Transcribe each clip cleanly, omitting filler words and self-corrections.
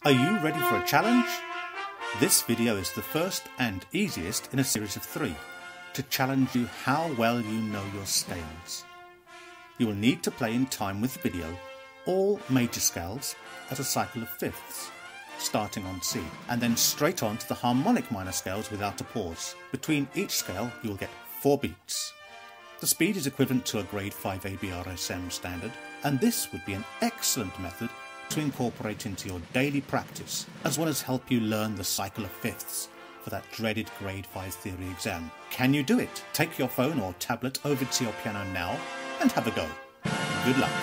Are you ready for a challenge? This video is the first and easiest in a series of 3 to challenge you how well you know your scales. You will need to play in time with the video all major scales as a cycle of fifths, starting on C, and then straight on to the harmonic minor scales without a pause. Between each scale you will get 4 beats. The speed is equivalent to a grade 5 ABRSM standard, and this would be an excellent method to incorporate into your daily practice, as well as help you learn the cycle of fifths for that dreaded grade 5 theory exam. Can you do it? Take your phone or tablet over to your piano now and have a go. Good luck.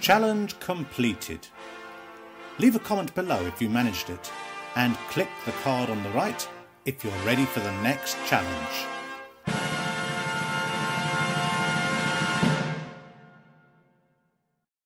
Challenge completed. Leave a comment below if you managed it, and click the card on the right if you're ready for the next challenge.